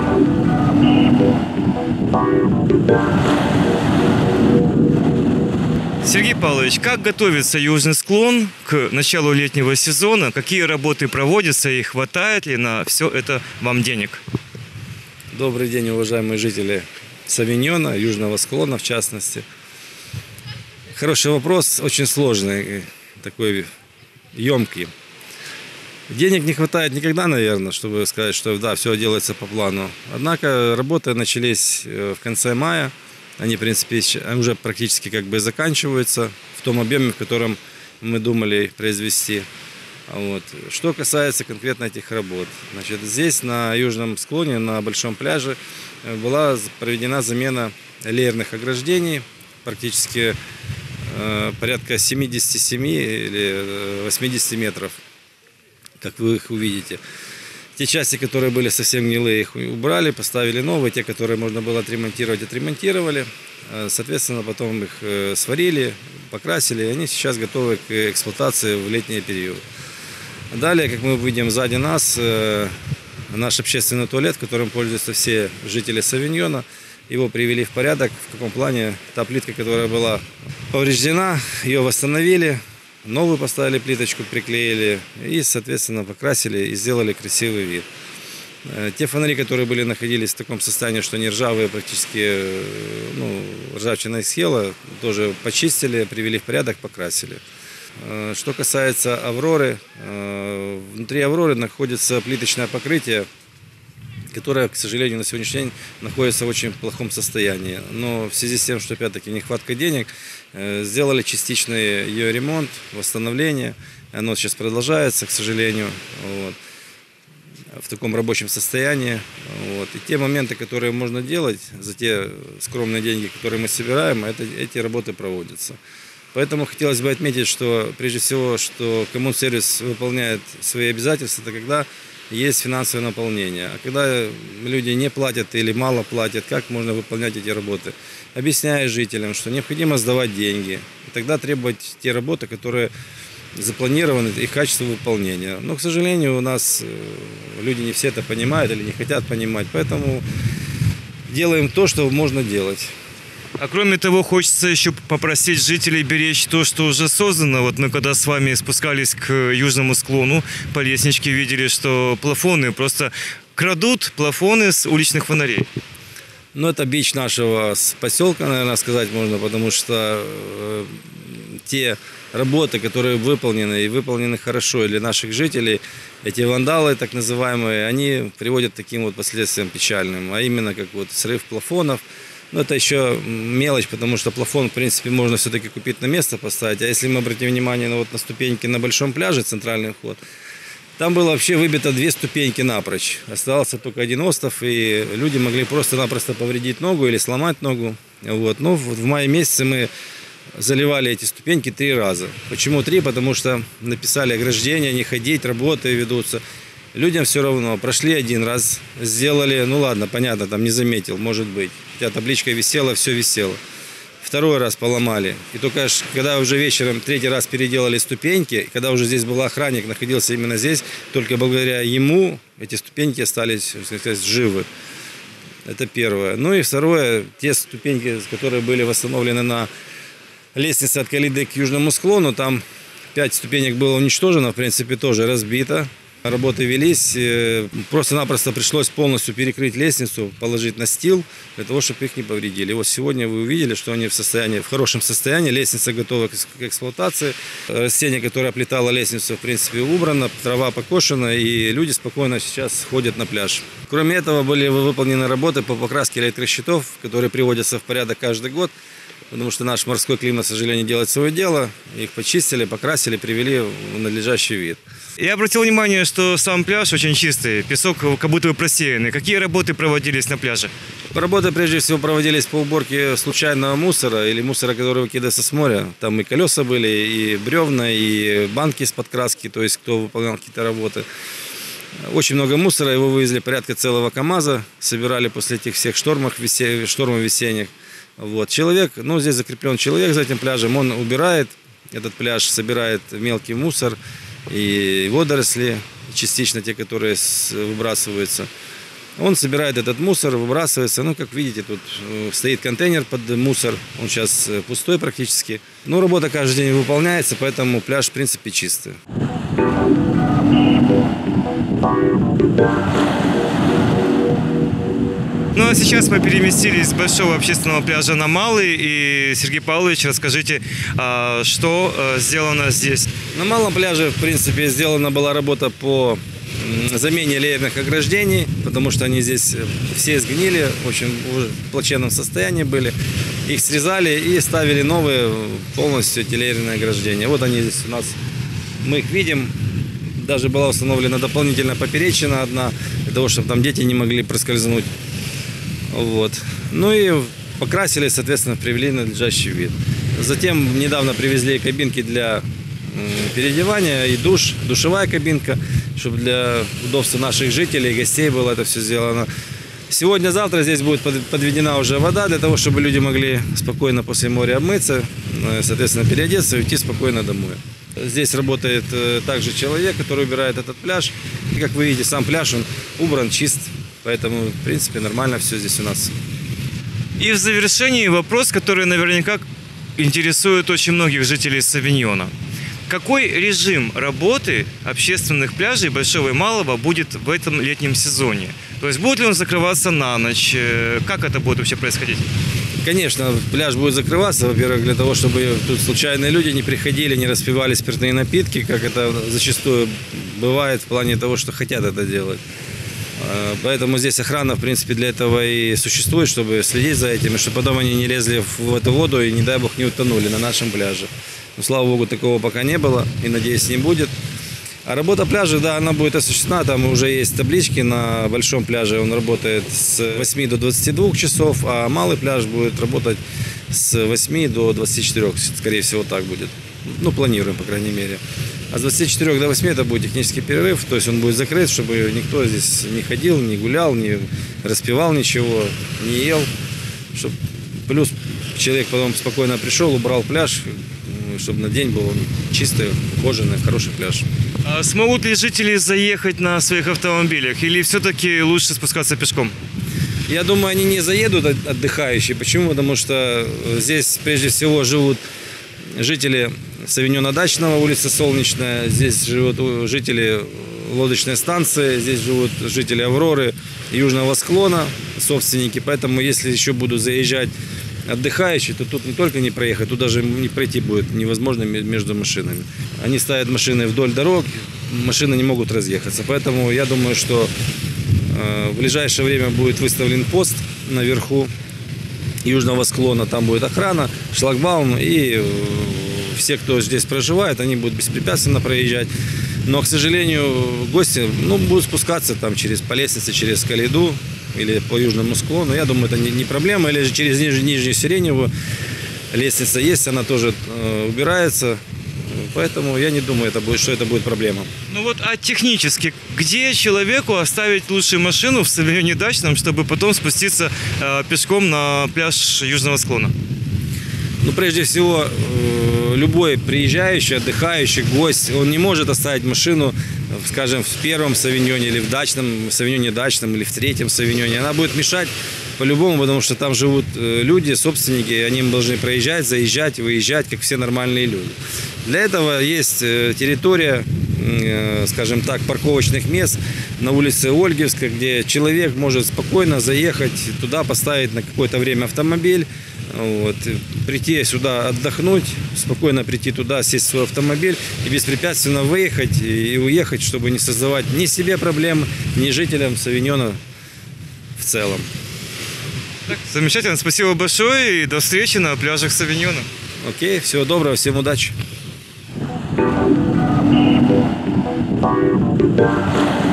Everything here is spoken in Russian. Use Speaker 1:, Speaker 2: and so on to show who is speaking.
Speaker 1: Сергей Павлович, как готовится южный склон к началу летнего сезона? Какие работы проводятся и хватает ли на все это вам денег?
Speaker 2: Добрый день, уважаемые жители Савиньона, южного склона в частности. Хороший вопрос, очень сложный, такой емкий. Денег не хватает никогда, наверное, чтобы сказать, что да, все делается по плану. Однако работы начались в конце мая. Они, в принципе, уже практически как бы заканчиваются в том объеме, в котором мы думали произвести. Вот. Что касается конкретно этих работ. Значит, здесь, на южном склоне, на большом пляже, была проведена замена леерных ограждений. Практически порядка 77 или 80 метров, как вы их увидите. Те части, которые были совсем гнилые, их убрали, поставили новые. Те, которые можно было отремонтировать, отремонтировали. Соответственно, потом их сварили, покрасили, и они сейчас готовы к эксплуатации в летний период. Далее, как мы видим сзади нас, наш общественный туалет, которым пользуются все жители Савиньона. Его привели в порядок. В каком плане? Та плитка, которая была повреждена, ее восстановили. Новую поставили плиточку, приклеили и, соответственно, покрасили и сделали красивый вид. Те фонари, которые находились в таком состоянии, что они ржавые, практически ржавчина их съела, тоже почистили, привели в порядок, покрасили. Что касается Авроры, внутри Авроры находится плиточное покрытие, которая, к сожалению, на сегодняшний день находится в очень плохом состоянии. Но в связи с тем, что, опять-таки, нехватка денег, сделали частичный ее ремонт, восстановление. Оно сейчас продолжается, к сожалению, вот, в таком рабочем состоянии. Вот. И те моменты, которые можно делать за те скромные деньги, которые мы собираем, эти работы проводятся. Поэтому хотелось бы отметить, что, прежде всего, что коммунсервис выполняет свои обязательства, это когда есть финансовое наполнение. А когда люди не платят или мало платят, как можно выполнять эти работы? Объясняя жителям, что необходимо сдавать деньги. И тогда требовать те работы, которые запланированы, их качество выполнения. Но, к сожалению, у нас люди не все это понимают или не хотят понимать. Поэтому делаем то, что можно делать.
Speaker 1: А кроме того, хочется еще попросить жителей беречь то, что уже создано. Вот мы когда с вами спускались к южному склону, по лестничке видели, что плафоны просто крадут плафоны с уличных фонарей.
Speaker 2: Ну, это бич нашего поселка, наверное, сказать можно, потому что те работы, которые выполнены и выполнены хорошо для наших жителей, эти вандалы, так называемые, они приводят к таким вот последствиям печальным, а именно как вот срыв плафонов. Но это еще мелочь, потому что плафон, в принципе, можно все-таки купить на место поставить. А если мы обратим внимание на ступеньки на большом пляже, центральный вход, там было вообще выбито 2 ступеньки напрочь. Оставался только один остов, и люди могли просто-напросто повредить ногу или сломать ногу. Вот. Но в мае месяце мы заливали эти ступеньки 3 раза. Почему 3? Потому что написали ограждения, не ходить, работы ведутся. Людям все равно. Прошли 1 раз, сделали, ну ладно, понятно, там не заметил, может быть. Хотя табличка висела, все висело. 2 раз поломали. И только когда уже вечером 3 раз переделали ступеньки, когда уже здесь был охранник, находился именно здесь, только благодаря ему эти ступеньки остались, так сказать, живы. Это первое. Ну и второе, те ступеньки, которые были восстановлены на лестнице от Калиды к южному склону, там 5 ступенек было уничтожено, в принципе, тоже разбито. Работы велись, просто-напросто пришлось полностью перекрыть лестницу, положить настил, для того, чтобы их не повредили. И вот сегодня вы увидели, что они в хорошем состоянии, лестница готова к эксплуатации, растение, которое оплетало лестницу, в принципе, убрано, трава покошена, и люди спокойно сейчас ходят на пляж. Кроме этого, были выполнены работы по покраске электрощитов, которые приводятся в порядок каждый год, потому что наш морской климат, к сожалению, делает свое дело. Их почистили, покрасили, привели в надлежащий вид.
Speaker 1: Я обратил внимание, что сам пляж очень чистый, песок как будто бы просеянный. Какие работы проводились на пляже?
Speaker 2: Работы, прежде всего, проводились по уборке случайного мусора или мусора, который выкидывается с моря. Там и колеса были, и бревна, и банки из-под краски, то есть кто выполнял какие-то работы. Очень много мусора, его вывезли порядка целого КАМАЗа, собирали после этих всех штормов весенних. Вот. Человек, здесь закреплен человек за этим пляжем, он убирает этот пляж, собирает мелкий мусор и водоросли, частично те, которые выбрасываются. Он собирает этот мусор, выбрасывается. Ну, как видите, тут стоит контейнер под мусор. Он сейчас пустой практически. Но работа каждый день выполняется, поэтому пляж, в принципе, чистый.
Speaker 1: Ну а сейчас мы переместились с большого общественного пляжа на Малый. И, Сергей Павлович, расскажите, что сделано здесь?
Speaker 2: На Малом пляже, в принципе, сделана была работа по замене леерных ограждений, потому что они здесь все сгнили, в очень плачевном состоянии были. Их срезали и ставили новые, полностью эти леерные ограждения. Вот они здесь у нас, мы их видим. Даже была установлена дополнительная поперечина одна, для того, чтобы там дети не могли проскользнуть. Вот. Ну и покрасили, соответственно, привели надлежащий вид. Затем недавно привезли кабинки для переодевания и душевая кабинка, чтобы для удобства наших жителей, гостей было это все сделано. Сегодня-завтра здесь будет подведена уже вода, для того, чтобы люди могли спокойно после моря обмыться, соответственно, переодеться и уйти спокойно домой. Здесь работает также человек, который убирает этот пляж. И, как вы видите, сам пляж, он убран, чист. Поэтому, в принципе, нормально все здесь у нас.
Speaker 1: И в завершении вопрос, который наверняка интересует очень многих жителей Савиньона. Какой режим работы общественных пляжей Большого и Малого будет в этом летнем сезоне? То есть будет ли он закрываться на ночь? Как это будет вообще происходить?
Speaker 2: Конечно, пляж будет закрываться, во-первых, для того, чтобы тут случайные люди не приходили, не распивали спиртные напитки, как это зачастую бывает в плане того, что хотят это делать. Поэтому здесь охрана, в принципе, для этого и существует, чтобы следить за этим, и чтобы потом они не лезли в эту воду и, не дай бог, не утонули на нашем пляже. Но, слава богу, такого пока не было и, надеюсь, не будет. А работа пляжа, да, она будет осуществлена. Там уже есть таблички на большом пляже. Он работает с 8 до 22 часов, а малый пляж будет работать с 8 до 24. Скорее всего, так будет. Ну, планируем, по крайней мере. А с 24 до 8 это будет технический перерыв. То есть он будет закрыт, чтобы никто здесь не ходил, не гулял, не распивал ничего, не ел. Чтобы плюс человек потом спокойно пришел, убрал пляж, чтобы на день был чистый, ухоженный, хороший пляж.
Speaker 1: А смогут ли жители заехать на своих автомобилях или все-таки лучше спускаться пешком?
Speaker 2: Я думаю, они не заедут отдыхающие. Почему? Потому что здесь прежде всего живут жители Савиньона Дачного, улица Солнечная. Здесь живут жители лодочной станции, здесь живут жители Авроры, Южного склона, собственники. Поэтому если еще будут заезжать отдыхающие, то тут не только не проехать, тут даже не пройти будет невозможно между машинами. Они ставят машины вдоль дорог, машины не могут разъехаться. Поэтому я думаю, что в ближайшее время будет выставлен пост наверху южного склона. Там будет охрана, шлагбаум, и все, кто здесь проживает, они будут беспрепятственно проезжать. Но, к сожалению, гости будут спускаться там по лестнице, через Калиду или по южному склону. Я думаю, это не проблема. Или же через Нижнюю Сиреневую лестница есть, она тоже убирается. Поэтому я не думаю, что это будет проблема.
Speaker 1: Ну вот, а технически, где человеку оставить лучшую машину в Савиньоне Дачном, чтобы потом спуститься пешком на пляж южного склона?
Speaker 2: Ну, прежде всего, любой приезжающий, отдыхающий, гость, он не может оставить машину, скажем, в первом Савиньоне или в Савиньоне Дачном или в третьем Савиньоне. Она будет мешать по-любому, потому что там живут люди, собственники, они должны проезжать, заезжать, выезжать, как все нормальные люди. Для этого есть территория, скажем так, парковочных мест на улице Ольгевской, где человек может спокойно заехать туда, поставить на какое-то время автомобиль, прийти сюда отдохнуть, спокойно прийти туда, сесть в свой автомобиль и беспрепятственно выехать и уехать, чтобы не создавать ни себе проблем, ни жителям Савиньона в целом.
Speaker 1: Так, замечательно, спасибо большое и до встречи на пляжах Савиньона.
Speaker 2: Окей, всего доброго, всем удачи.